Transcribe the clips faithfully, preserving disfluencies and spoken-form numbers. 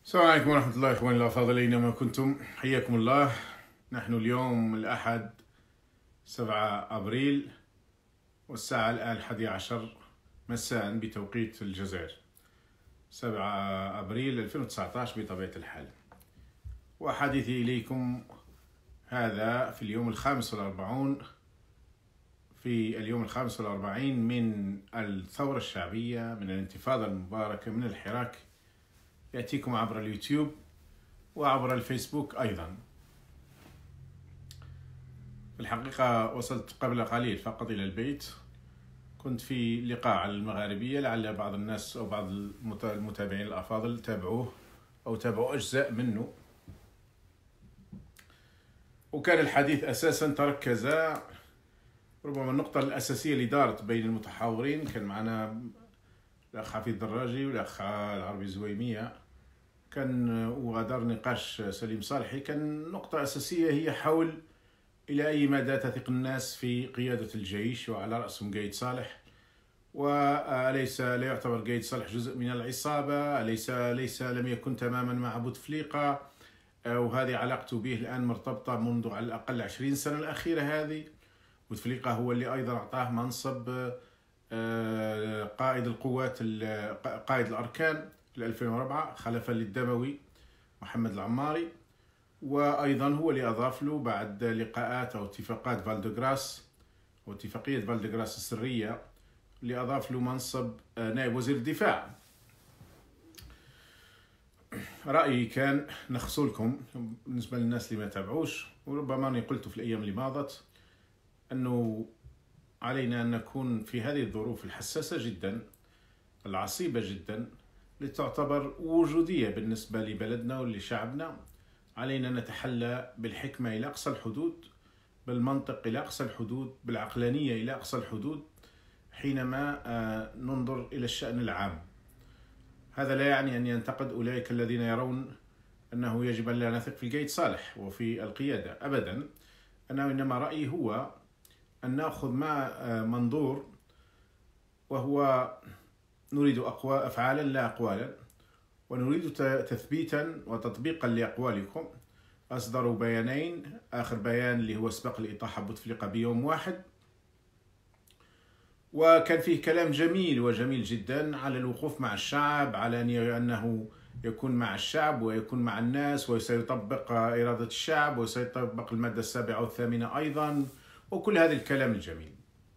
السلام عليكم ورحمة الله إخواني الأفاضل أينما كنتم، حياكم الله. نحن اليوم الأحد سبعة أبريل والساعة الآن الحادية عشر مساء بتوقيت الجزائر، سبعة أبريل ألفين وتسعة عشر بطبيعة الحال. وحديثي إليكم هذا في اليوم الخامس والأربعون في اليوم الخامس والأربعين من الثورة الشعبية، من الانتفاضة المباركة، من الحراك، يأتيكم عبر اليوتيوب وعبر الفيسبوك أيضا. في الحقيقة وصلت قبل قليل فقط إلى البيت، كنت في لقاء على المغاربية، لعل بعض الناس أو بعض المتابعين الأفاضل تابعوه أو تابعوا أجزاء منه. وكان الحديث أساسا تركز ربما النقطة الأساسية اللي دارت بين المتحاورين. كان معنا الأخ حفيظ دراجي والأخ العربي زويمية، كان وغادر نقاش سليم صالحي. كان نقطة أساسية هي حول إلى أي مدى تثق الناس في قيادة الجيش وعلى رأسهم قايد صالح، وأليس لا يعتبر قايد صالح جزء من العصابة؟ أليس ليس لم يكن تماما مع بوتفليقة؟ وهذه علاقته به الآن مرتبطة منذ على الأقل عشرين سنة الأخيرة هذه. بوتفليقة هو اللي أيضا أعطاه منصب قائد القوات قائد الأركان في ألفين وأربعة خلفا للدموي محمد العماري، وأيضا هو اللي أضاف له بعد لقاءات أو اتفاقات فالدغراس أو اتفاقية فالدغراس السرية اللي أضاف له منصب نائب وزير الدفاع. رأيي كان نخصلكم بالنسبة للناس اللي ما تابعوش، وربما أني قلت في الأيام اللي ماضت أنه علينا أن نكون في هذه الظروف الحساسة جدا العصيبة جدا لتعتبر وجودية بالنسبة لبلدنا ولشعبنا. علينا أن نتحلى بالحكمة إلى أقصى الحدود، بالمنطق إلى أقصى الحدود، بالعقلانية إلى أقصى الحدود حينما ننظر إلى الشأن العام. هذا لا يعني أن ينتقد أولئك الذين يرون أنه يجب أن لا نثق في القايد صالح وفي القيادة أبدا. أنا إنما رأيي هو أن نأخذ مع منظور، وهو نريد أقوى أفعالا لا أقوالا، ونريد تثبيتا وتطبيقا لأقوالكم. أصدروا بيانين، آخر بيان اللي هو سبق لإطاحة بوتفليقة بيوم واحد، وكان فيه كلام جميل وجميل جدا على الوقوف مع الشعب، على أنه يكون مع الشعب ويكون مع الناس وسيطبق إرادة الشعب وسيطبق المادة السابعة والثامنة أيضا، وكل هذا الكلام الجميل.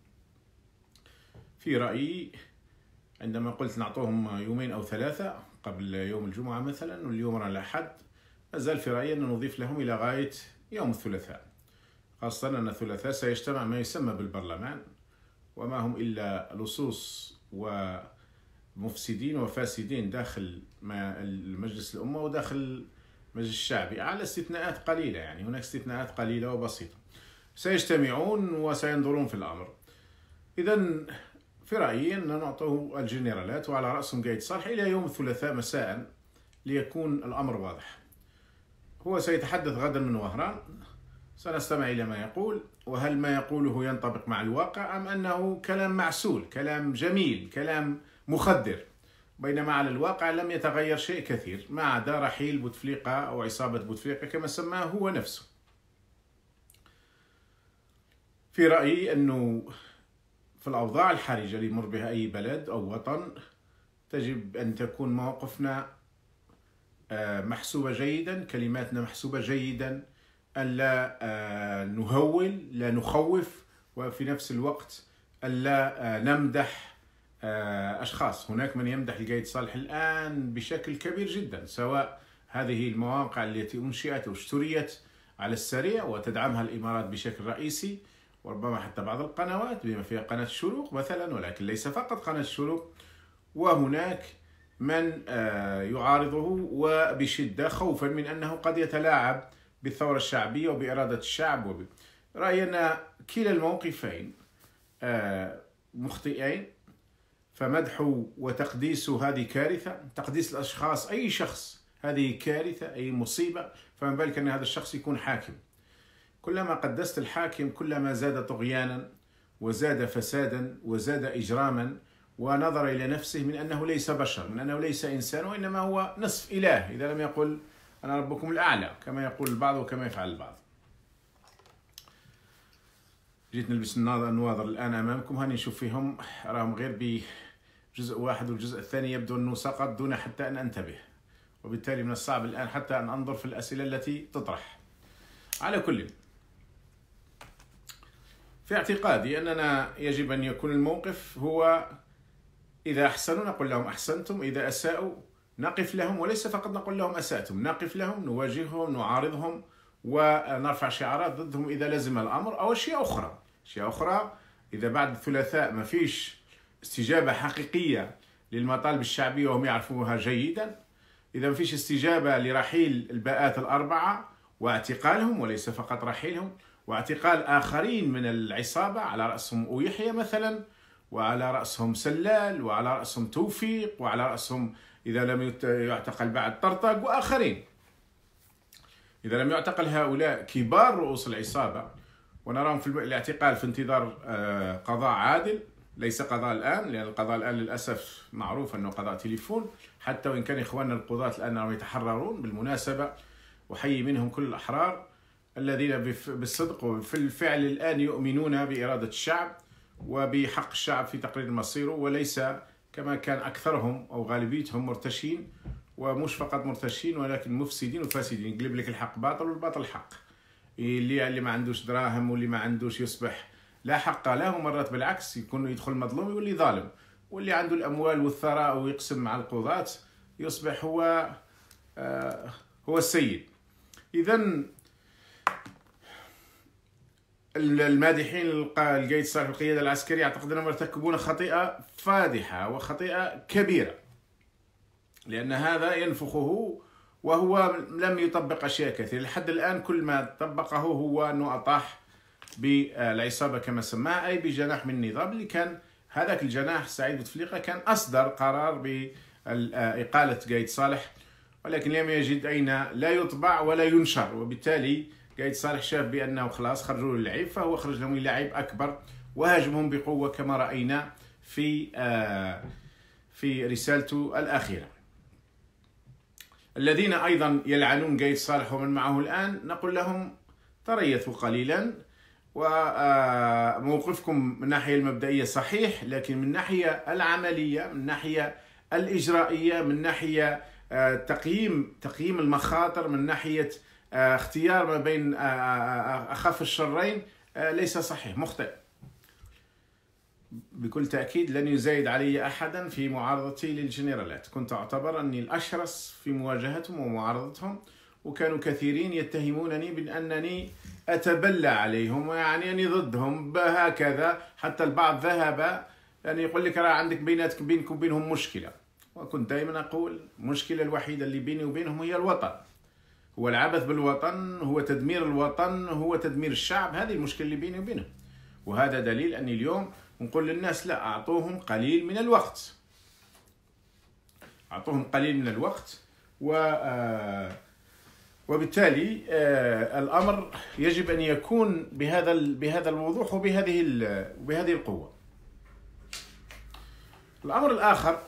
في رأيي عندما قلت نعطوهم يومين أو ثلاثة قبل يوم الجمعة مثلا واليوم رانا الأحد، أزال في رأيي أن نضيف لهم إلى غاية يوم الثلاثاء، خاصة أن الثلاثاء سيجتمع ما يسمى بالبرلمان، وما هم إلا لصوص ومفسدين وفاسدين داخل المجلس الأمة وداخل المجلس الشعبي، على استثناءات قليلة. يعني هناك استثناءات قليلة وبسيطة سيجتمعون وسينظرون في الأمر. إذن في رأيي أن نعطيه الجنرالات وعلى رأسهم قايد صالح إلى يوم الثلاثاء مساء ليكون الأمر واضح. هو سيتحدث غدا من وهران، سنستمع إلى ما يقول، وهل ما يقوله ينطبق مع الواقع أم أنه كلام معسول، كلام جميل، كلام مخدر، بينما على الواقع لم يتغير شيء كثير ما عدا رحيل بوتفليقة أو عصابة بوتفليقة كما سماه هو نفسه. في رأيي أنه في الأوضاع الحرجة اللي يمر بها أي بلد أو وطن تجب أن تكون مواقفنا محسوبة جيدا، كلماتنا محسوبة جيدا، ألا نهول، لا نخوف، وفي نفس الوقت ألا نمدح أشخاص. هناك من يمدح القايد صالح الآن بشكل كبير جدا، سواء هذه المواقع التي أنشئت واشتريت على السريع وتدعمها الإمارات بشكل رئيسي، وربما حتى بعض القنوات بما فيها قناة الشروق مثلا، ولكن ليس فقط قناة الشروق. وهناك من يعارضه وبشدة خوفا من أنه قد يتلاعب بالثورة الشعبية وبإرادة الشعب. رأينا كلا الموقفين مخطئين، فمدح وتقديس هذه كارثة، تقديس الأشخاص أي شخص هذه كارثة، أي مصيبة، فما بالك أن هذا الشخص يكون حاكم. كلما قدست الحاكم كلما زاد طغيانا وزاد فسادا وزاد إجراما ونظر إلى نفسه من أنه ليس بشر، من أنه ليس إنسان، وإنما هو نصف إله، إذا لم يقل أنا ربكم الأعلى كما يقول البعض وكما يفعل البعض. جيت نلبس النواظر الآن أمامكم، هاني نشوف فيهم راهم غير بجزء واحد، والجزء الثاني يبدو أنه سقط دون حتى أن أنتبه، وبالتالي من الصعب الآن حتى أن أنظر في الأسئلة التي تطرح. على كل، في اعتقادي أننا يجب أن يكون الموقف هو إذا أحسنوا نقول لهم أحسنتم، إذا أساءوا نقف لهم، وليس فقط نقول لهم أسأتم، نقف لهم، نواجههم، نعارضهم، ونرفع شعارات ضدهم إذا لزم الأمر، أو أشياء أخرى. أشياء أخرى إذا بعد الثلاثاء ما فيش استجابة حقيقية للمطالب الشعبية وهم يعرفوها جيدا، إذا ما فيش استجابة لرحيل الباءات الأربعة واعتقالهم، وليس فقط رحيلهم، واعتقال آخرين من العصابة على رأسهم أويحيى مثلا، وعلى رأسهم سلال، وعلى رأسهم توفيق، وعلى رأسهم إذا لم يعتقل بعد طرطق وآخرين. إذا لم يعتقل هؤلاء كبار رؤوس العصابة ونراهم في الاعتقال في انتظار قضاء عادل، ليس قضاء الآن، لأن القضاء الآن للأسف معروف أنه قضاء تليفون، حتى وإن كان إخواننا القضاة الآن يتحررون بالمناسبة، وحيي منهم كل الأحرار الذين بالصدق وفي الفعل الآن يؤمنون بإرادة الشعب وبحق الشعب في تقرير مصيره، وليس كما كان أكثرهم أو غالبيتهم مرتشين، ومش فقط مرتشين ولكن مفسدين وفاسدين، يقلب لك الحق باطل والباطل حق. اللي اللي ما عندوش دراهم واللي ما عندوش يصبح لا حق له، مرات بالعكس يكون يدخل مظلوم يولي ظالم، واللي عنده الأموال والثراء ويقسم مع القضاة يصبح هو آه هو السيد. إذن المادحين القائد صالح القيادة العسكرية أعتقد أنهم يرتكبون خطيئة فادحة وخطيئة كبيرة، لأن هذا ينفخه وهو لم يطبق أشياء كثيرة لحد الآن. كل ما طبقه هو أنه أطاح بالعصابة كما سماها، أي بجناح من النظام اللي كان هذاك الجناح سعيد بوتفليقة كان أصدر قرار بإقالة قايد صالح، ولكن لم يجد أين لا يطبع ولا ينشر، وبالتالي قايد صالح شاف بأنه خلاص خرجوا له اللعيب، فهو خرج لهم لعيب أكبر وهاجمهم بقوة كما رأينا في في رسالته الأخيرة. الذين أيضا يلعنون قايد صالح ومن معه الآن نقول لهم تريثوا قليلا، وموقفكم من الناحية المبدئية صحيح، لكن من الناحية العملية، من الناحية الإجرائية، من ناحية تقييم تقييم المخاطر، من ناحية اختيار ما بين أخف الشرين ليس صحيح، مخطئ. بكل تأكيد لن يزايد علي أحدا في معارضتي للجنرالات، كنت أعتبر أني الأشرس في مواجهتهم ومعارضتهم، وكانوا كثيرين يتهمونني بأنني أتبلى عليهم ويعني أني ضدهم هكذا، حتى البعض ذهب يعني يقول لك راه عندك بيناتك بينكم وبينهم مشكلة، وكنت دائما أقول المشكلة الوحيدة اللي بيني وبينهم هي الوطن، هو العبث بالوطن، هو تدمير الوطن، هو تدمير الشعب، هذه المشكلة اللي بيني وبينهم. وهذا دليل أني اليوم نقول للناس لا، أعطوهم قليل من الوقت، أعطوهم قليل من الوقت، و وبالتالي الأمر يجب أن يكون بهذا بهذا الوضوح وبهذه وبهذه القوة. الأمر الآخر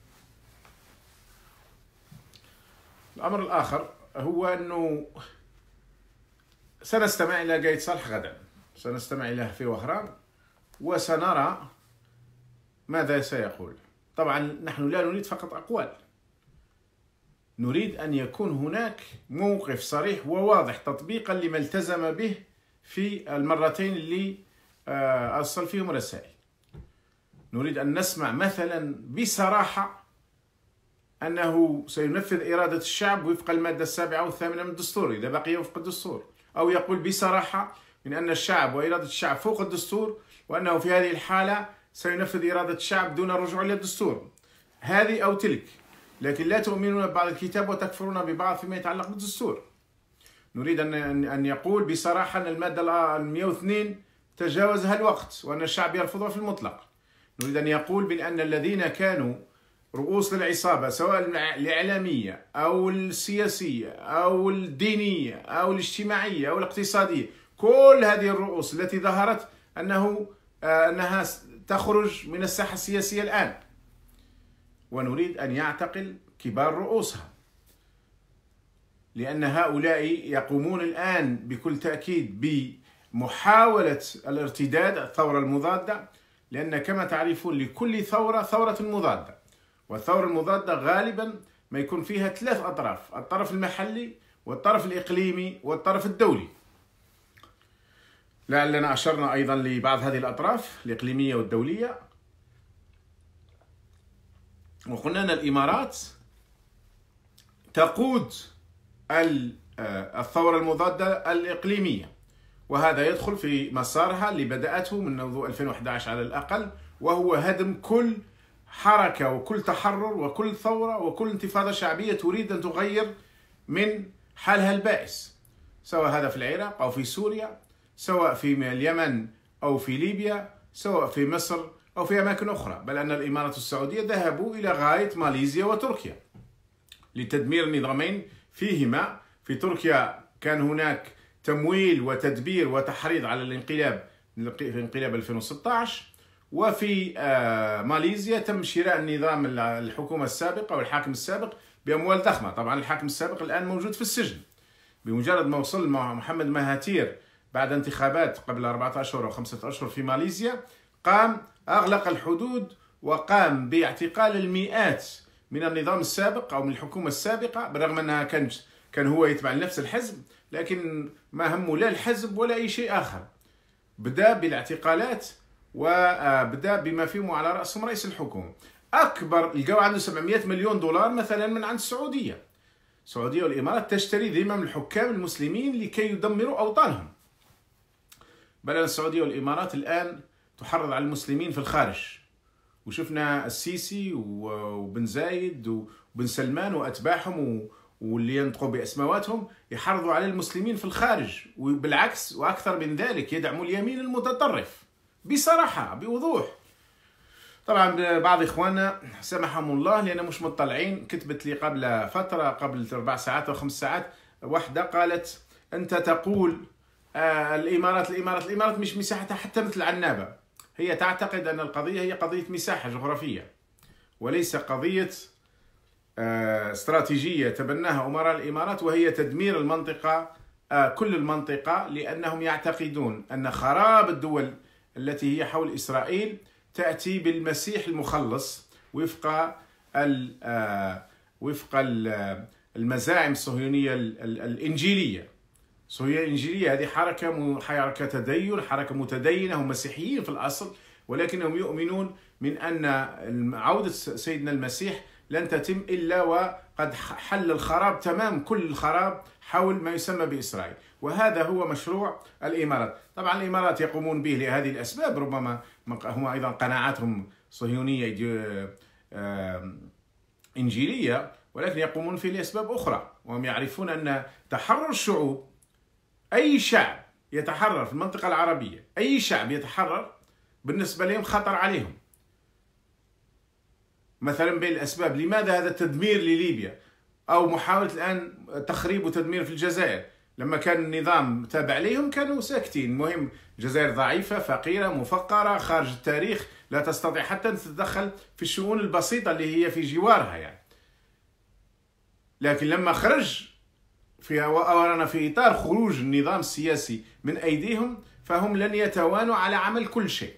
الأمر الآخر هو أنه سنستمع إلى قايد صالح غدا، سنستمع إليه في وهران وسنرى ماذا سيقول. طبعا نحن لا نريد فقط أقوال، نريد أن يكون هناك موقف صريح وواضح تطبيقا لما التزم به في المرتين اللي أرسل فيهم رسائل. نريد أن نسمع مثلا بصراحة أنه سينفذ إرادة الشعب وفق المادة السابعة والثامنة من الدستور إذا بقي وفق الدستور، أو يقول بصراحة من أن الشعب وإرادة الشعب فوق الدستور، وأنه في هذه الحالة سينفذ إرادة الشعب دون الرجوع إلى الدستور، هذه أو تلك، لكن لا تؤمنون ببعض الكتاب وتكفرون ببعض فيما يتعلق بالدستور. نريد أن أن يقول بصراحة أن المادة مئة واثنين تجاوزها الوقت وأن الشعب يرفضها في المطلق. نريد أن يقول بأن الذين كانوا رؤوس العصابة سواء الإعلامية أو السياسية أو الدينية أو الاجتماعية أو الاقتصادية، كل هذه الرؤوس التي ظهرت أنه أنها تخرج من الساحة السياسية الآن، ونريد أن يعتقل كبار رؤوسها، لأن هؤلاء يقومون الآن بكل تأكيد بمحاولة الارتداد، الثورة المضادة، لأن كما تعرفون لكل ثورة ثورة مضادة، والثورة المضادة غالبا ما يكون فيها ثلاث أطراف: الطرف المحلي والطرف الإقليمي والطرف الدولي. لعلنا أشرنا أيضا لبعض هذه الأطراف الإقليمية والدولية، وقلنا أن الإمارات تقود الثورة المضادة الإقليمية، وهذا يدخل في مسارها اللي بدأته منذ ألفين وأحد عشر على الأقل، وهو هدم كل حركة وكل تحرر وكل ثورة وكل انتفاضة شعبية تريد أن تغير من حالها البائس، سواء هذا في العراق أو في سوريا، سواء في اليمن أو في ليبيا، سواء في مصر أو في أماكن أخرى. بل أن الإمارات السعودية ذهبوا إلى غاية ماليزيا وتركيا لتدمير النظامين فيهما. في تركيا كان هناك تمويل وتدبير وتحريض على الانقلاب في انقلاب ألفين وستة عشر، وفي ماليزيا تم شراء النظام الحكومة السابقة والحاكم السابق بأموال ضخمة. طبعا الحاكم السابق الآن موجود في السجن. بمجرد ما وصل محمد مهاتير بعد انتخابات قبل أربعة أشهر أو خمسة أشهر في ماليزيا، قام أغلق الحدود وقام باعتقال المئات من النظام السابق أو من الحكومة السابقة، بالرغم أنها كان كان هو يتبع نفس الحزب، لكن ما همه لا الحزب ولا أي شيء آخر. بدأ بالاعتقالات وبدأ بما فيهم على رأسهم رئيس الحكومة. أكبر لقوا عنده سبعمئة مليون دولار مثلا من عند السعودية. السعودية والإمارات تشتري ذمم الحكام المسلمين لكي يدمروا أوطانهم. بل أن السعودية والإمارات الآن تحرض على المسلمين في الخارج، وشفنا السيسي وبن زايد وبن سلمان وأتباعهم واللي ينطقوا بأسماواتهم يحرضوا على المسلمين في الخارج، وبالعكس وأكثر من ذلك يدعموا اليمين المتطرف بصراحة بوضوح. طبعا بعض إخواننا سامحهم الله لأن مش مطلعين، كتبت لي قبل فترة قبل أربع ساعات أو خمس ساعات واحدة قالت: أنت تقول آه الإمارات الإمارات الإمارات مش مساحتها حتى مثل عنابة. هي تعتقد أن القضية هي قضية مساحة جغرافية وليس قضية آه استراتيجية تبناها أمراء الإمارات، وهي تدمير المنطقة آه كل المنطقة، لأنهم يعتقدون أن خراب الدول التي هي حول إسرائيل تأتي بالمسيح المخلص وفق ال آه وفق ال المزاعم الصهيونية الإنجيلية. الصهيونية الإنجيلية هذه حركة حركة تدين، حركة متدينة، هم مسيحيين في الأصل، ولكنهم يؤمنون من أن عودة سيدنا المسيح لن تتم إلا وقد حل الخراب تمام، كل الخراب حول ما يسمى بإسرائيل، وهذا هو مشروع الإمارات. طبعا الإمارات يقومون به لهذه الأسباب، ربما هم أيضا قناعاتهم صهيونية إنجيلية، ولكن يقومون فيه لأسباب أخرى، وهم يعرفون أن تحرر الشعوب، أي شعب يتحرر في المنطقة العربية، أي شعب يتحرر بالنسبة لهم خطر عليهم. مثلا بين الأسباب لماذا هذا التدمير لليبيا أو محاولة الآن تخريب وتدمير في الجزائر، لما كان النظام تابع لهم كانوا ساكتين. المهم الجزائر ضعيفة، فقيرة، مفقرة، خارج التاريخ، لا تستطيع حتى أن تتدخل في الشؤون البسيطة اللي هي في جوارها يعني. لكن لما خرج في أورانا في إطار خروج النظام السياسي من أيديهم، فهم لن يتوانوا على عمل كل شيء.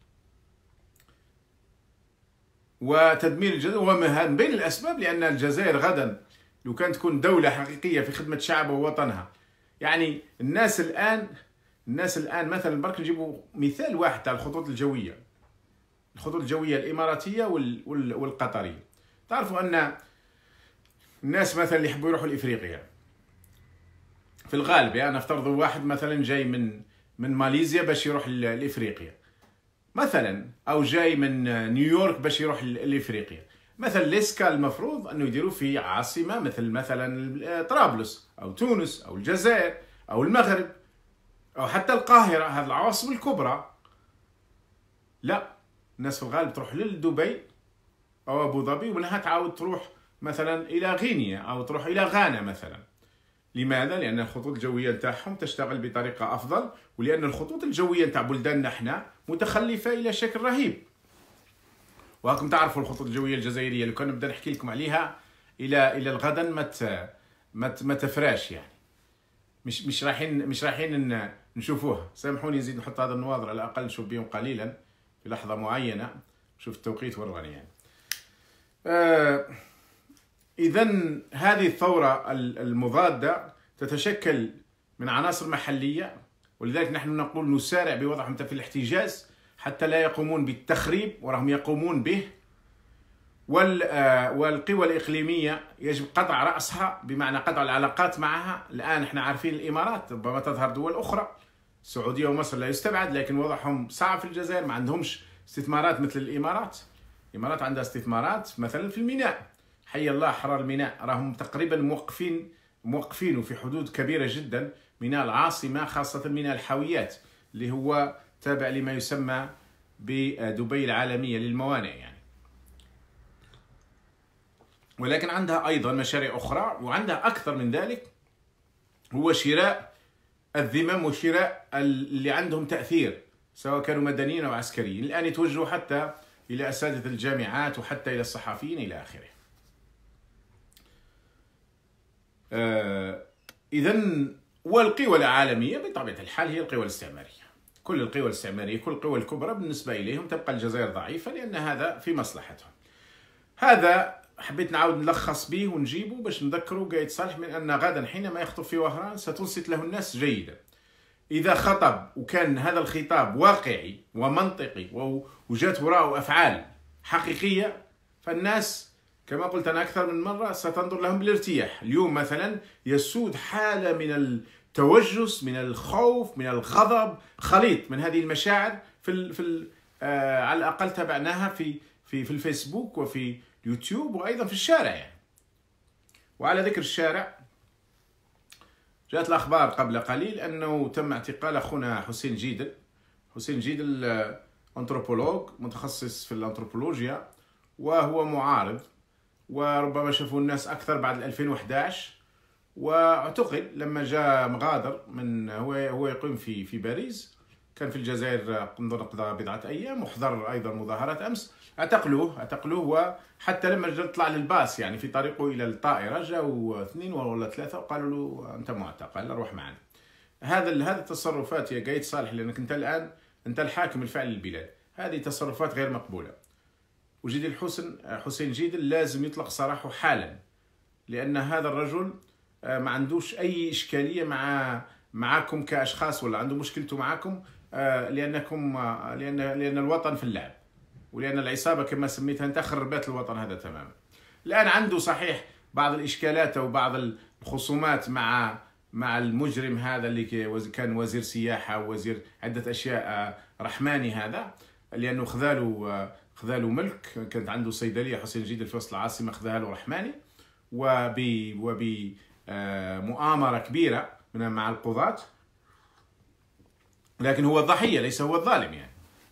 وتدمير الجزائر هو من بين الأسباب، لأن الجزائر غدا لو كانت تكون دولة حقيقية في خدمة شعبها ووطنها، يعني الناس الآن الناس الآن مثلا برك نجيبوا مثال واحد على الخطوط الجوية، الخطوط الجوية الإماراتية والقطرية. تعرفوا أن الناس مثلا اللي يحبوا يروحوا لإفريقيا في الغالب، يعني نفترضوا واحد مثلا جاي من من ماليزيا باش يروح لإفريقيا مثلا، او جاي من نيويورك باش يروح لافريقيا مثلا، ليسكا المفروض انه يديروا في عاصمه مثل مثلا طرابلس او تونس او الجزائر او المغرب او حتى القاهره، هذه العواصم الكبرى. لا، الناس في الغالب تروح لدبي او ابو ظبي، ومنها تعاود تروح مثلا الى غينيا او تروح الى غانا مثلا. لماذا؟ لأن الخطوط الجوية نتاعهم تشتغل بطريقة أفضل، ولأن الخطوط الجوية نتاع بلداننا احنا متخلفة إلى شكل رهيب. وهاكم تعرفوا الخطوط الجوية الجزائرية لو كان نبدا نحكي لكم عليها إلى إلى الغدا ما ما ما تفراش يعني. مش مش رايحين مش رايحين نشوفوها. سامحوني نزيد نحط هذا النواظر على الأقل نشوف بهم قليلا في لحظة معينة، نشوف التوقيت وراني يعني. آه إذا هذه الثورة المضادة تتشكل من عناصر محلية، ولذلك نحن نقول نسارع بوضعهم في الاحتجاز حتى لا يقومون بالتخريب وراهم يقومون به. والقوى الإقليمية يجب قطع رأسها، بمعنى قطع العلاقات معها. الآن احنا عارفين الإمارات، ربما تظهر دول أخرى، السعودية ومصر لا يستبعد، لكن وضعهم صعب في الجزائر، ما عندهمش استثمارات مثل الإمارات. الإمارات عندها استثمارات مثلا في الميناء، حي الله أحرار الميناء، راهم تقريبا موقفين موقفينه في حدود كبيرة جدا. ميناء العاصمة خاصة ميناء الحاويات اللي هو تابع لما يسمى بدبي العالمية للموانئ يعني. ولكن عندها أيضا مشاريع أخرى، وعندها أكثر من ذلك، هو شراء الذمم وشراء اللي عندهم تأثير سواء كانوا مدنيين أو عسكريين. الآن يتوجهوا حتى إلى أساتذة الجامعات وحتى إلى الصحفيين إلى آخره. آه إذن والقوى العالمية بطبيعة الحال هي القوى الاستعمارية. كل القوى الاستعمارية، كل القوى الكبرى بالنسبة إليهم تبقى الجزائر ضعيفة، لأن هذا في مصلحتهم. هذا حبيت نعاود نلخص به ونجيبه باش نذكروا قايد صالح من أن غدا حينما يخطب في وهران ستنصت له الناس جيدا. إذا خطب وكان هذا الخطاب واقعي ومنطقي وجات وراءه أفعال حقيقية، فالناس كما قلت أنا أكثر من مرة ستنظر لهم بالارتياح. اليوم مثلا يسود حالة من التوجس، من الخوف، من الغضب، خليط من هذه المشاعر في ال في ال آه على الأقل تابعناها في في في الفيسبوك وفي يوتيوب وأيضا في الشارع يعني. وعلى ذكر الشارع، جاءت الأخبار قبل قليل أنه تم اعتقال أخونا حسين جيدل. حسين جيدل أنثروبولوج متخصص في الأنثروبولوجيا، وهو معارض، وربما شافوا الناس أكثر بعد ألفين وأحد عشر، واعتقل لما جاء مغادر من هو هو يقيم في في باريس، كان في الجزائر نظن قضى بضعة أيام، وحضر أيضا مظاهرات أمس. اعتقلوه اعتقلوه وحتى لما جاء طلع للباص يعني في طريقه إلى الطائرة جاءوا اثنين ولا ثلاثة وقالوا له أنت معتقل، روح معنا. هذا هذه التصرفات يا قايد صالح، لأنك أنت الآن أنت الحاكم الفعلي للبلاد، هذه تصرفات غير مقبولة. وجدي الحسن حسين جيدل لازم يطلق سراحه حالا، لأن هذا الرجل ما عندوش أي إشكالية مع معكم كأشخاص، ولا عنده مشكلته معكم لأنكم لأن لأن الوطن في اللعب، ولأن العصابة كما سميتها أنت خربت الوطن هذا تماما. الآن عنده صحيح بعض الإشكالات أو بعض الخصومات مع مع المجرم هذا اللي كان وزير سياحة ووزير عدة أشياء، رحماني هذا، لأنه خذاله خذاله ملك، كانت عنده صيدلية حسين جيدل في وسط العاصمة خذاها له رحماني، وب وب مؤامرة كبيرة من مع القضاة، لكن هو الضحية ليس هو الظالم يعني.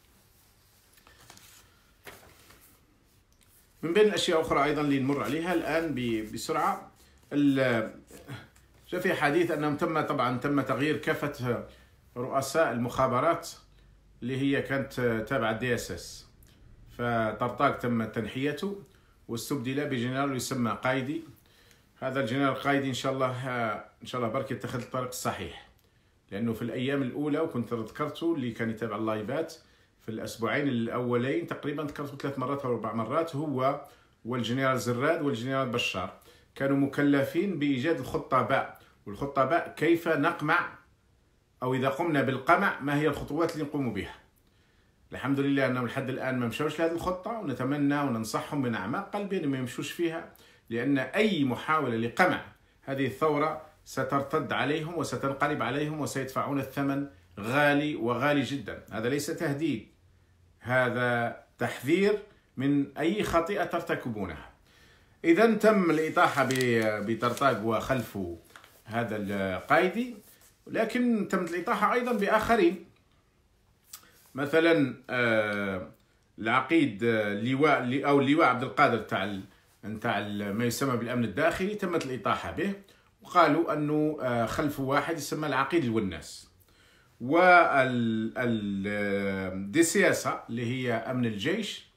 من بين الأشياء أخرى أيضا اللي نمر عليها الآن بسرعة، جاء في حديث أنهم تم طبعا تم تغيير كافة رؤساء المخابرات اللي هي كانت تابعة دي اس اس، فطرطاق تم تنحيته واستبدل بجنرال يسمى قايدي. هذا الجنرال قايدي إن شاء الله إن شاء الله برك يتخذ الطريق الصحيح، لأنه في الأيام الأولى وكنت ذكرته اللي كان يتابع اللايفات في الأسبوعين الأولين تقريبا ذكرته ثلاث مرات أو أربع مرات، هو والجنرال زراد والجنرال بشار كانوا مكلفين بإيجاد الخطة باء، والخطة باء كيف نقمع أو إذا قمنا بالقمع ما هي الخطوات اللي نقوم بها. الحمد لله أنهم لحد الآن ما مشوش لهذه الخطة، ونتمنى وننصحهم من أعماق قلبي أن ما يمشوش فيها، لأن أي محاولة لقمع هذه الثورة سترتد عليهم وستنقلب عليهم وسيدفعون الثمن غالي وغالي جدا. هذا ليس تهديد، هذا تحذير من أي خطيئة ترتكبونها. إذا تم الإطاحة بطرطاق وخلفه هذا القايدي، لكن تمت الإطاحة أيضا بآخرين، مثلا العقيد لواء أو اللواء عبد القادر تاع تاع ما يسمى بالأمن الداخلي تمت الإطاحة به، وقالوا أنه خلفوا واحد يسمى العقيد الوناس. والدي سياسة اللي هي أمن الجيش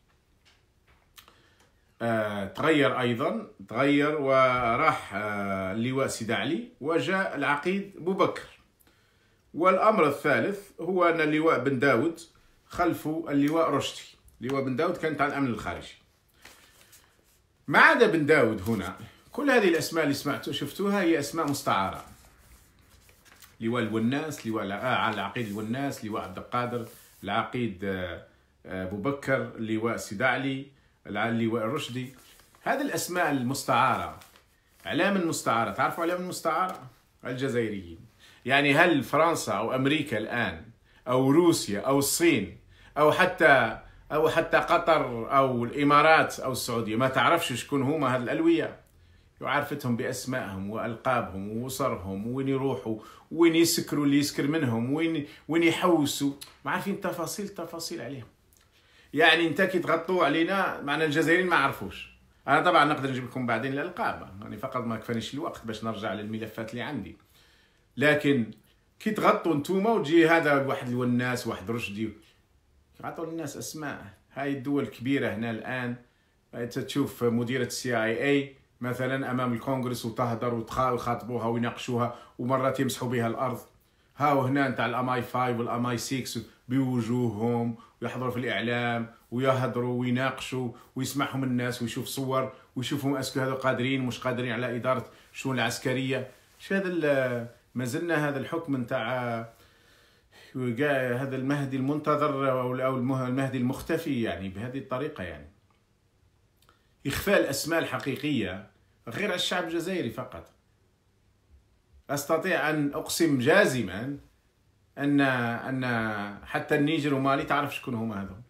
تغير أيضا، تغير وراح اللواء سيد علي وجاء العقيد بوبكر. والأمر الثالث هو أن اللواء بن داود خلفوا اللواء رشدي. اللواء بن داود كان تاع الأمن الخارجي. ما عدا بن داود هنا كل هذه الأسماء اللي سمعتوا شفتوها هي أسماء مستعارة. لواء الوناس، لواء العقيد الوناس، لواء عبد القادر، العقيد أبو بكر، لواء سيد علي، اللواء الرشدي. هذه الأسماء المستعارة إعلام المستعارة. تعرفوا إعلام المستعارة؟ الجزائريين. يعني هل فرنسا أو أمريكا الآن أو روسيا أو الصين أو حتى أو حتى قطر أو الإمارات أو السعودية ما تعرفش شكون هما هذه الألوية؟ وعرفتهم بأسمائهم وألقابهم وأسرهم وين يروحوا وين يسكروا اللي يسكر منهم وين وين يحوسوا، ما عارفين تفاصيل تفاصيل عليهم. يعني انت كي تغطوا علينا معنا الجزائريين ما عرفوش. انا طبعا نقدر نجيب لكم بعدين الالقاب، يعني فقط ما كفانيش الوقت باش نرجع للملفات اللي عندي. لكن كي تغطوا نتوما وتجي هذا واحد الوناس واحد رشدي، عطوا الناس اسماء. هاي الدول الكبيره هنا الان تشوف مديره السي اي اي مثلا امام الكونغرس وتهدر ويخاطبوها ويناقشوها ومرات يمسحوا بها الارض. هاو هنا نتاع الاماي خمسة والاماي ستة بوجوههم ويحضروا في الاعلام ويهضروا ويناقشوا ويسمعهم الناس ويشوف صور ويشوفهم اسكو هذو قادرين مش قادرين على اداره الشؤون العسكريه. ش هذا ما زلنا هذا الحكم نتاع هذا المهدي المنتظر او المهدي المختفي، يعني بهذه الطريقه. يعني اخفاء الاسماء الحقيقيه غير على الشعب الجزائري فقط. استطيع ان اقسم جازما ان ان حتى النيجر ومالي تعرف شكون هما هذول.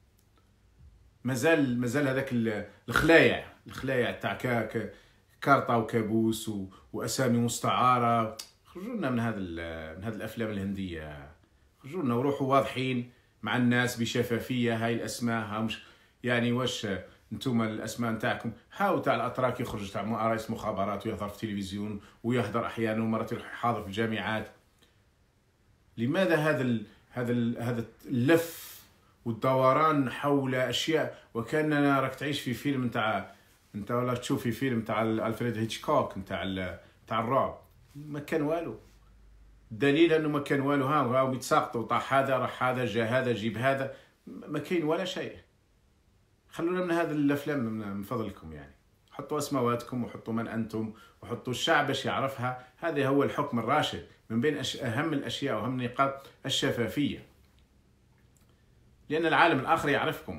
مازال مازال هذاك الخلايع الخلايع تاع كارطه وكابوس واسامي مستعاره. خرجوا لنا من هذا من هذه الافلام الهنديه، خرجوا لنا وروحوا واضحين مع الناس بشفافيه. هاي الاسماء ها مش يعني واش انتم الاسماء نتاعكم هاو تاع الاتراك يخرج تاع رئيس مخابرات ويظهر في التلفزيون ويحضر احيانا ومرات يروح حاضر في الجامعات. لماذا هذا ال هذا ال هذا اللف والدوران حول اشياء وكاننا راك تعيش في فيلم نتاع انت ولا تشوف في فيلم تاع الفريد هيتشكوك نتاع تاع الرعب؟ ما كان والو. الدليل انه ما كان والو. ها راهم يتساقطوا، طاح هذا راح هذا جا هذا جيب هذا، ما كاين ولا شيء. خلونا من هذا الافلام من فضلكم. يعني حطوا اسماواتكم وحطوا من انتم وحطوا الشعب باش يعرفها. هذا هو الحكم الراشد. من بين أش... اهم الاشياء واهم النقاط الشفافيه، لان العالم الاخر يعرفكم.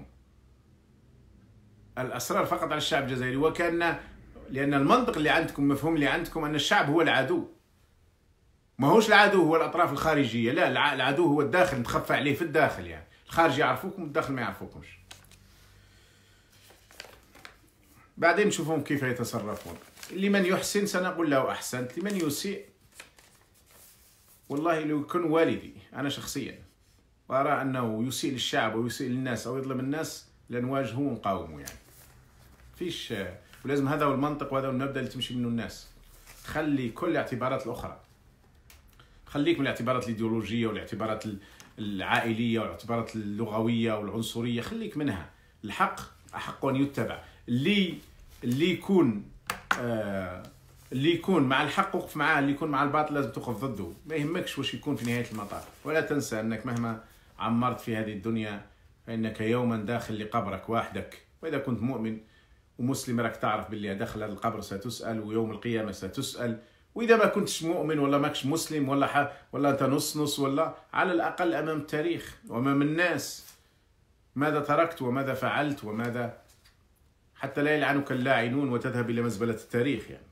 الاسرار فقط على الشعب الجزائري. وكان لان المنطق اللي عندكم، مفهوم اللي عندكم ان الشعب هو العدو. ما هوش العدو هو الاطراف الخارجيه، لا، العدو هو الداخل، نتخفى عليه في الداخل. يعني الخارج يعرفوكم والداخل ما يعرفوكمش. بعدين نشوفهم كيف يتصرفون. لمن يحسن سنقول له احسنت، لمن يسيء والله لو يكون والدي انا شخصيا وارى انه يسيء للشعب ويسيء للناس او يظلم الناس لنواجهه ونقاومه. يعني فيش، ولازم هذا هو المنطق وهذا هو المبدا اللي تمشي منه الناس. خلي كل الاعتبارات الاخرى، خليك من الاعتبارات الايديولوجيه والاعتبارات العائليه والاعتبارات اللغويه والعنصريه، خليك منها. الحق احق ان يتبع. اللي اللي يكون آه اللي يكون مع الحق وقف معاه، اللي يكون مع الباطل لازم تقف ضده. ما يهمكش واش يكون في نهايه المطاف. ولا تنسى انك مهما عمرت في هذه الدنيا فانك يوما داخل لقبرك وحدك. واذا كنت مؤمن ومسلم راك تعرف باللي داخل هذا القبر ستسال، ويوم القيامه ستسال. واذا ما كنتش مؤمن ولا ماكش مسلم ولا ح... ولا انت نص نص، ولا على الاقل امام التاريخ وامام الناس ماذا تركت وماذا فعلت وماذا، حتى لا يلعنك اللاعنون وتذهب الى مزبله التاريخ. يعني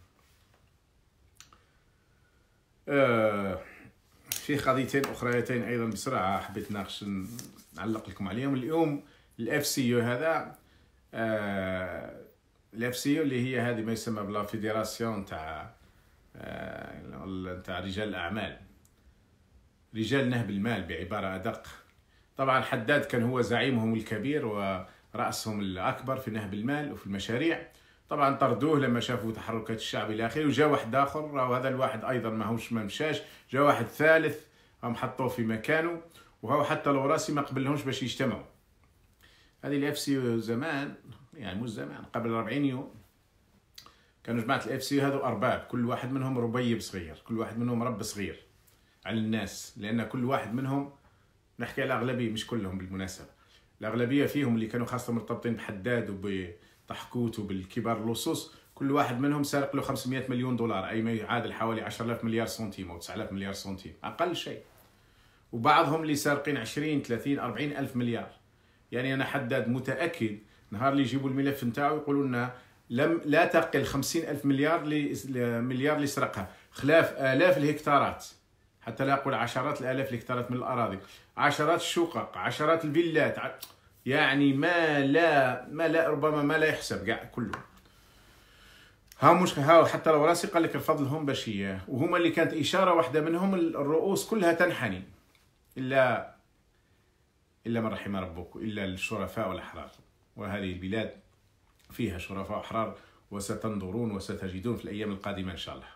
آه في قضيتين اخريتين ايضا بسرعه حبيت ناقش نعلق لكم عليهم اليوم. الاف سي يو هذا آه الاف سي يو اللي هي هذه ما يسمى بلا فيدراسيون تاع آه تاع رجال الاعمال، رجال نهب المال بعباره ادق. طبعا حداد كان هو زعيمهم الكبير وراسهم الاكبر في نهب المال وفي المشاريع، طبعا طردوه لما شافوا تحركات الشعب الى اخره. وجاء واحد اخر، وهذا الواحد ايضا ماهوش ما مشاش، جاء واحد ثالث هم حطوه في مكانه، وهو حتى لو راسي ما قبلهمش باش يجتمعوا. هذه الاف سي زمان، يعني مش زمان، قبل أربعين يوم كانوا جماعه الاف سي هذو ارباب، كل واحد منهم ربيب صغير، كل واحد منهم رب صغير على الناس، لان كل واحد منهم، نحكي على الاغلبيه مش كلهم بالمناسبه، الاغلبيه فيهم اللي كانوا خاصه مرتبطين بحداد وبطحكوت وبالكبار اللصوص، كل واحد منهم سارق له خمسمائة مليون دولار، اي ما يعادل حوالي عشرة آلاف مليار سنتيم او تسعة آلاف مليار سنتيم اقل شيء. وبعضهم اللي سارقين عشرين ثلاثين أربعين الف مليار. يعني انا حداد متاكد نهار اللي يجيبوا الملف نتاعو يقولوا لنا لم لا تقل خمسين ألف مليار مليار اللي سرقها، خلاف آلاف الهكتارات، حتى لا أقول عشرات الآلاف الهكتارات من الأراضي، عشرات الشقق، عشرات الفيلات، يعني ما لا ما لا ربما ما لا يحسب كاع كله. ها مش ها حتى لو راسي قال لك الفضل هم بشية، وهما اللي كانت إشارة واحدة منهم الرؤوس كلها تنحني، إلا إلا من رحم ربك، إلا الشرفاء والأحرار. وهذه البلاد فيها شرفاء وأحرار، وستنظرون وستجدون في الأيام القادمة إن شاء الله.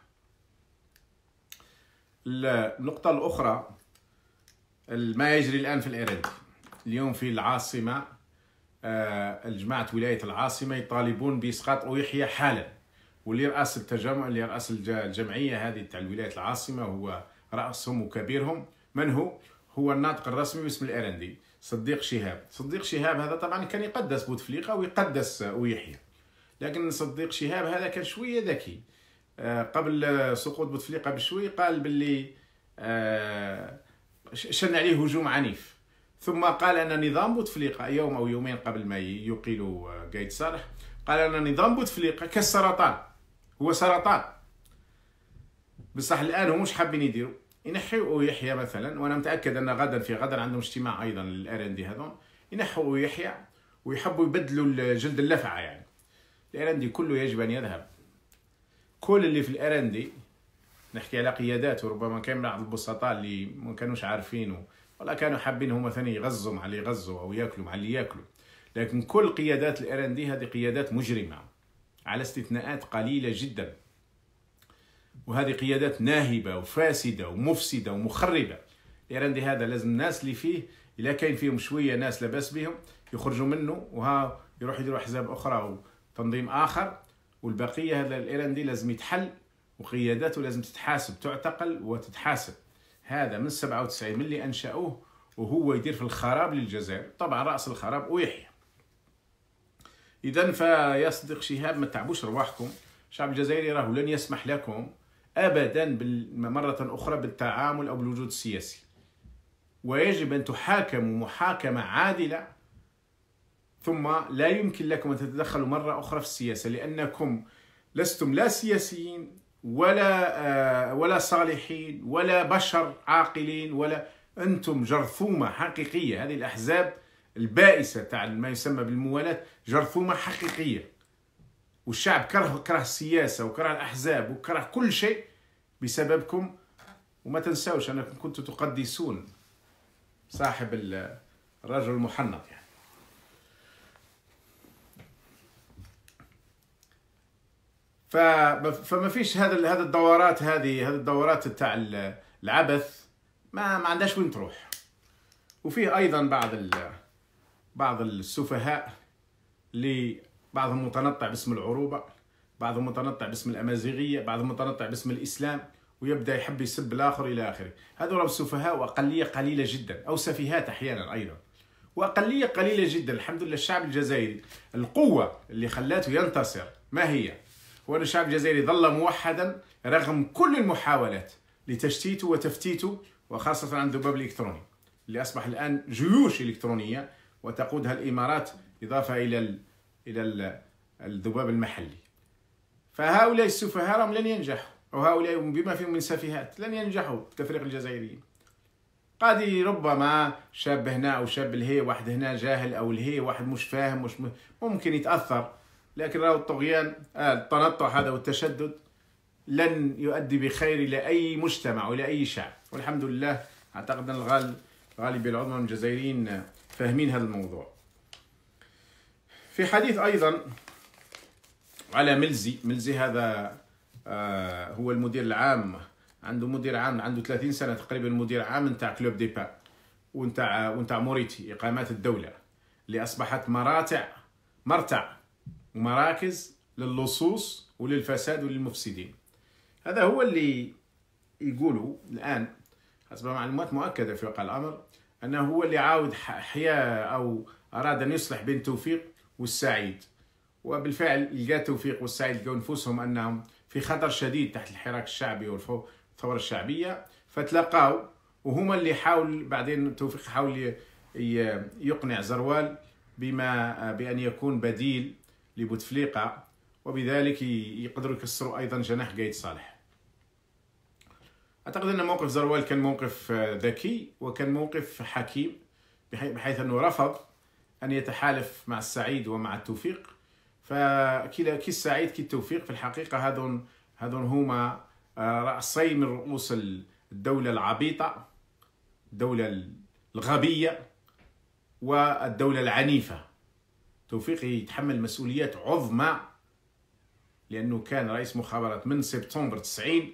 النقطة الأخرى ما يجري الآن في الإيران. اليوم في العاصمة جماعة ولاية العاصمة يطالبون بإسقاط أويحيى حالا، واللي رأس التجمع اللي رأس الجمعية هذه تاع ولاية العاصمة هو رأسهم وكبيرهم. من هو؟ هو الناطق الرسمي باسم الإيرندي، صديق شهاب. صديق شهاب هذا طبعا كان يقدس بوتفليقة ويقدس أويحيى، لكن صديق شهاب هذا كان شوية ذكي. قبل سقوط بوتفليقة بشوي قال باللي شن عليه هجوم عنيف، ثم قال أن نظام بوتفليقة يوم أو يومين قبل ما يقيلوا قايد صالح، قال أن نظام بوتفليقة كالسرطان، هو سرطان. بصح الآن هم مش حابين يديروا، ينحوا يحيى مثلا، وأنا متأكد أن غدا في غدا عندهم اجتماع أيضا للأرندي هذون، ينحوا يحيى ويحبوا يبدلوا جلد اللفعة. يعني الأرندي كله يجب أن يذهب، كل اللي في الأرندي، نحكي على قيادات، وربما كان بعض البسطاء اللي ما كانوش عارفينه ولا كانوا حابين هم ثاني يغزوا مع اللي يغزوا أو ياكلوا مع اللي ياكلوا، لكن كل قيادات الأرندي هذه قيادات مجرمة على استثناءات قليلة جدا، وهذه قيادات ناهبة وفاسدة ومفسدة ومخربة. الأرندي هذا لازم الناس اللي فيه إلا كاين فيهم شوية ناس لباس بهم يخرجوا منه، وها يروح يديروا أحزاب أخرى وتنظيم آخر، والبقية هذا الإيرندي لازم يتحل، وقياداته لازم تتحاسب، تعتقل وتتحاسب. هذا من سبعة وتسعين من اللي أنشأوه، وهو يدير في الخراب للجزائر. طبعا رأس الخراب ويحيى. إذن فيصدق شهاب ما تعبوش رواحكم، الشعب الجزائري راه لن يسمح لكم أبدا مرة أخرى بالتعامل أو بالوجود السياسي، ويجب أن تحاكموا محاكمة عادلة، ثم لا يمكن لكم أن تتدخلوا مرة أخرى في السياسة، لأنكم لستم لا سياسيين ولا ولا صالحين ولا بشر عاقلين، ولا أنتم جرثومة حقيقية. هذه الأحزاب البائسة تاع ما يسمى بالموالاة جرثومة حقيقية، والشعب كره كره السياسة وكره الأحزاب وكره كل شيء بسببكم. وما تنسوش أنكم كنتم تقدسون صاحب الرجل المحنط يعني. فما فيش هذا هذا الدورات هذه هذه الدورات تاع العبث ما ما عندهاش وين تروح. وفيه ايضا بعض بعض السفهاء اللي بعضهم متنطع باسم العروبه، بعضهم متنطع باسم الامازيغيه، بعضهم متنطع باسم الاسلام، ويبدا يحب يسب الاخر الى اخره. هذول السفهاء واقليه قليله جدا، او سفيهات احيانا ايضا، واقليه قليله جدا. الحمد لله الشعب الجزائري القوه اللي خلاته ينتصر ما هي؟ هو أن الشعب الجزائري ظل موحدا رغم كل المحاولات لتشتيته وتفتيته، وخاصة عن الذباب الإلكتروني اللي أصبح الآن جيوش إلكترونية وتقودها الإمارات، إضافة إلى إلى الذباب المحلي. فهؤلاء السفهاء لن ينجحوا، أو هؤلاء بما فيهم من سفيهات لن ينجحوا في تفريق الجزائريين. قد ربما شاب هنا أو شاب الهي، واحد هنا جاهل، أو الهي واحد مش فاهم، مش ممكن يتأثر، لكن راهو الطغيان آه التنطع هذا والتشدد لن يؤدي بخير إلى أي مجتمع وإلى أي شعب. والحمد لله أعتقد أن الغالب الغالبية العظمى من الجزائريين فاهمين هذا الموضوع. في حديث أيضا على ملزي. ملزي هذا آه هو المدير العام، عنده مدير عام عنده ثلاثين سنة تقريبا، مدير عام نتاع كلوب دي با ونتاع ونتاع موريتي، إقامات الدولة اللي أصبحت مراتع مرتع ومراكز للصوص وللفساد وللمفسدين. هذا هو اللي يقولوا الآن حسب معلومات مؤكدة في واقع الأمر، أنه هو اللي عاود حياة أو أراد أن يصلح بين توفيق والسعيد. وبالفعل لقى توفيق والسعيد لقوا نفوسهم أنهم في خطر شديد تحت الحراك الشعبي والثورة الشعبية، فتلقاوا. وهما اللي حاول بعدين توفيق حاول يقنع زروال بما بأن يكون بديل لبوتفليقة، وبذلك يقدروا يكسروا أيضا جناح قايد صالح. أعتقد أن موقف زروال كان موقف ذكي وكان موقف حكيم، بحيث أنه رفض أن يتحالف مع السعيد ومع التوفيق. فكلا كي السعيد كي التوفيق في الحقيقة هذون هذون هما رأسين من رؤوس الدولة العبيطة، الدولة الغبية والدولة العنيفة. توفيق يتحمل مسؤوليات عظمى لأنه كان رئيس مخابرات من سبتمبر تسعين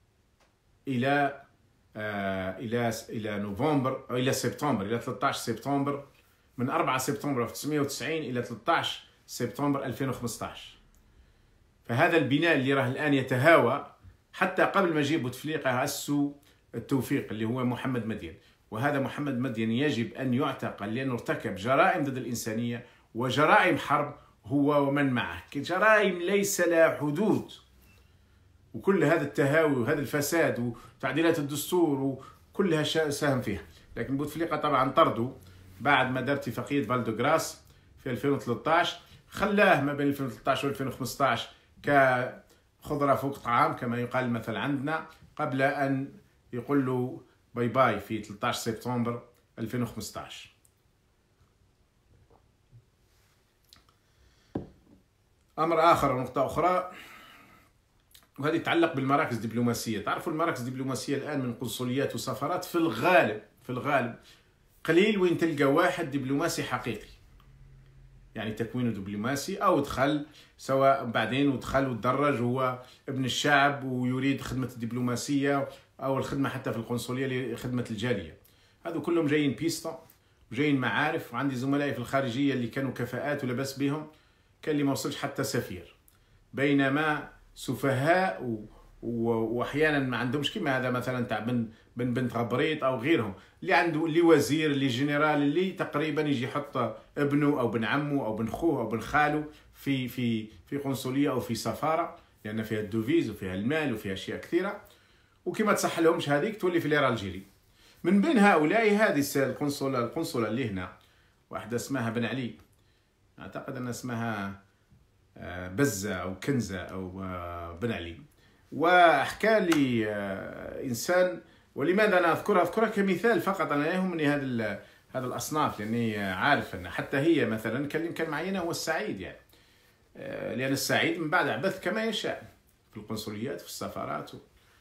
إلى آه إلى إلى نوفمبر أو إلى سبتمبر إلى ثلاثة عشر سبتمبر، من أربعة سبتمبر ألف وتسعمائة وتسعين إلى ثلاثة عشر سبتمبر ألفين وخمسة عشر. فهذا البناء اللي راه الآن يتهاوى، حتى قبل ما يجيب بوتفليقة أسسوا التوفيق اللي هو محمد مدين. وهذا محمد مدين يجب أن يعتقل لأنه ارتكب جرائم ضد الإنسانية وجرائم حرب هو ومن معه، جرائم ليس لها حدود. وكل هذا التهاوي وهذا الفساد وتعديلات الدستور وكلها ساهم فيها. لكن بوتفليقة طبعا طردوا بعد ما دار اتفاقية فالدوغراس في ألفين وثلاثة عشر، خلاه ما بين ألفين وثلاثة عشر و ألفين وخمسة عشر كخضرة فوق طعام كما يقال المثل عندنا، قبل أن يقول له باي باي في ثلاثة عشر سبتمبر ألفين وخمسة عشر. أمر آخر ونقطة أخرى، وهذه تتعلق بالمراكز الدبلوماسية. تعرفوا المراكز الدبلوماسية الآن من قنصليات وسفارات في الغالب في الغالب قليل وين تلقى واحد دبلوماسي حقيقي، يعني تكوينه دبلوماسي أو دخل سواء بعدين ودخل وتدرج هو ابن الشعب ويريد خدمة الدبلوماسية أو الخدمة حتى في القنصلية لخدمة الجالية. هذو كلهم جايين بيستا وجايين معارف. وعندي زملائي في الخارجية اللي كانوا كفاءات ولبس بهم كان اللي ما وصلش حتى سفير، بينما سفهاء و... و... واحيانا ما عندهمش كيما هذا مثلا تاع بن بن بنت غبريط او غيرهم، اللي عنده اللي وزير اللي جنرال اللي تقريبا يجي يحط ابنه او بن عمه او بن خوه او بن خاله في في في قنصليه او في سفاره، لان فيها الدوفيز وفيها المال وفيها اشياء كثيره. وكما تصح لهمش هذيك تولي في ليرة الجيري. من بين هؤلاء هذه القنصله القنصله اللي هنا واحده اسمها بن علي، اعتقد ان اسمها بزة أو كنزة أو بن علي. وحكى لي إنسان، ولماذا أنا أذكرها أذكرها كمثال فقط. أنا يهمني هذا هذا الأصناف لأني عارف أن حتى هي مثلا كان كان معينة هو السعيد، يعني لأن السعيد من بعد عبث كما يشاء في القنصليات في السفارات.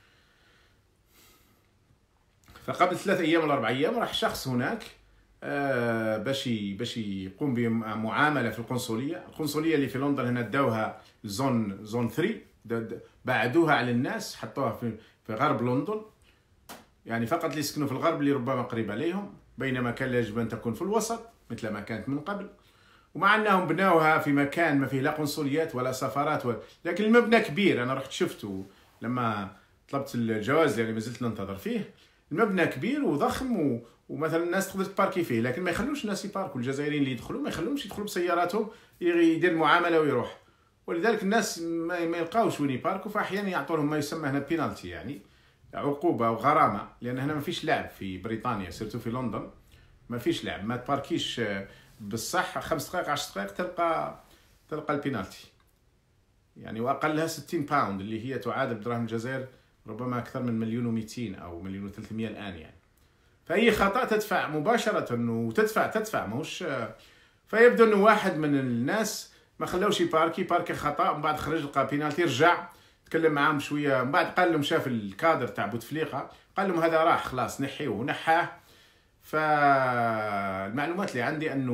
فقبل ثلاثة أيام ولا أربع أيام راح شخص هناك باش باش يقوم بمعامله في القنصليه. القنصليه اللي في لندن هنا داوها زون زون ثلاثة، بعدوها على الناس حطوها في في غرب لندن، يعني فقط اللي يسكنوا في الغرب اللي ربما قريب عليهم، بينما كان يجب ان تكون في الوسط مثل ما كانت من قبل. ومع انهم بناوها في مكان ما فيه لا قنصليات ولا سفارات ولا، لكن المبنى كبير. انا رحت شفته لما طلبت الجواز يعني ما زلت ننتظر فيه. المبنى كبير وضخم و... ومثلا الناس تقدر تباركي فيه، لكن ما يخلوش الناس يباركوا. الجزائريين اللي يدخلوا ما يخلوهمش يدخلوا بسياراتهم، يدير معامله ويروح. ولذلك الناس ما يلقاوش وين يباركوا، فاحيانا يعطوا لهم ما يسمى هنا بينالتي، يعني عقوبه او غرامه، لان هنا ما فيش لعب في بريطانيا سيرتو في لندن ما فيش لعب. ما تباركيش بالصح خمس دقائق عشر دقائق تلقى تلقى البينالتي، يعني واقلها ستين باوند اللي هي تعادل بدراهم الجزائر ربما اكثر من مليون ومئتين او مليون وثلاثمائة الان يعني. فأي خطأ تدفع مباشرة وتدفع تدفع ماهوش. فيبدو أنه واحد من الناس ما خلاوش يباركي باركي خطأ، ومن بعد خرج لقى بينالتي، رجع تكلم معاهم شوية، من بعد قال لهم شاف الكادر تاع بوتفليقة قال لهم هذا راح خلاص نحيه ونحاه. فالمعلومات اللي عندي أنه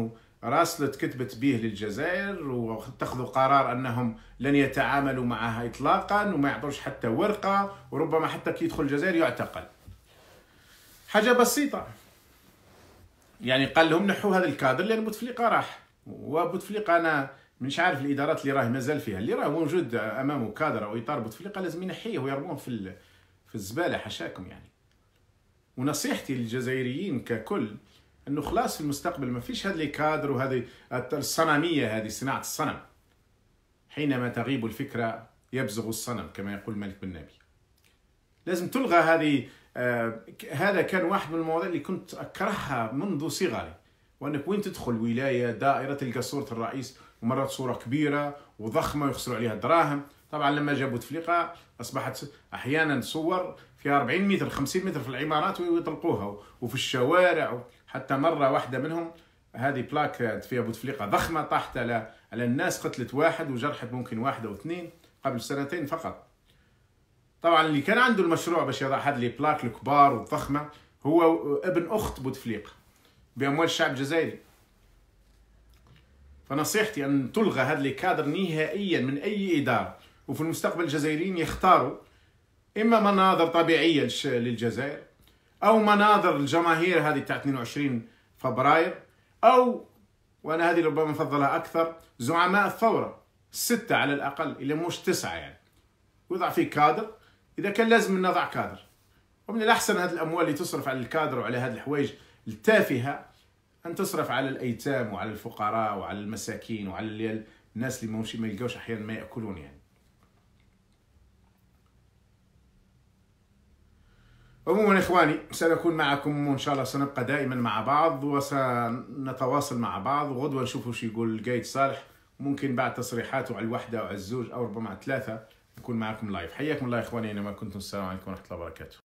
راسلت كتبت به للجزائر واتخذوا قرار أنهم لن يتعاملوا معها إطلاقا وما يعطوش حتى ورقة، وربما حتى كي يدخل الجزائر يعتقل. حاجة بسيطة، يعني قال لهم نحوا هذا الكادر لأن بوتفليقة راح، وبوتفليقة أنا مش عارف الإدارات اللي راه مازال فيها، اللي راه موجود أمامه كادر أو إطار بوتفليقة لازم ينحيه ويرموه في في الزبالة حشاكم يعني. ونصيحتي للجزائريين ككل انه خلاص في المستقبل ما فيش هذه الكادر وهذه الصنميه، هذه صناعه الصنم. حينما تغيب الفكره يبزغ الصنم كما يقول مالك بن نبي. لازم تلغى هذه. آه هذا كان واحد من المواضيع اللي كنت اكرهها منذ صغري، وانك وين تدخل ولايه دائره تلقى صوره الرئيس ومرات صوره كبيره وضخمه ويخسروا عليها الدراهم. طبعا لما جابوا بوتفليقه اصبحت احيانا صور فيها أربعين متر خمسين متر في العمارات ويطلقوها وفي الشوارع. حتى مره واحده منهم هذه بلاك فيها بوتفليقه ضخمه طاحت على على الناس، قتلت واحد وجرحت ممكن واحد او اثنين قبل سنتين فقط. طبعا اللي كان عنده المشروع باش يضع هذه البلاك الكبار والضخمه هو ابن اخت بوتفليقه باموال الشعب الجزائري. فنصيحتي ان تلغى هذه الكادر نهائيا من اي اداره، وفي المستقبل الجزائريين يختاروا اما مناظر طبيعيه للجزائر او مناظر الجماهير هذه تاع اثنين وعشرين فبراير، او وانا هذه ربما نفضلها اكثر زعماء الثوره سته على الاقل الى مش تسعه يعني، ويضع فيه كادر اذا كان لازم نضع كادر. ومن الاحسن هذه الاموال اللي تصرف على الكادر وعلى هذه الحوايج التافهه ان تصرف على الايتام وعلى الفقراء وعلى المساكين وعلى الناس اللي ما يلقاوش احيانا ما ياكلون يعني. عموما اخواني سنكون معكم وان شاء الله سنبقى دائما مع بعض وسنتواصل مع بعض، وغدوه نشوفوا شو يقول القايد صالح، ممكن بعد تصريحاته على الوحده او على الزوج او ربما على الثلاثه نكون معكم لايف. حياكم الله اخواني اينما كنتم، السلام عليكم ورحمه الله وبركاته.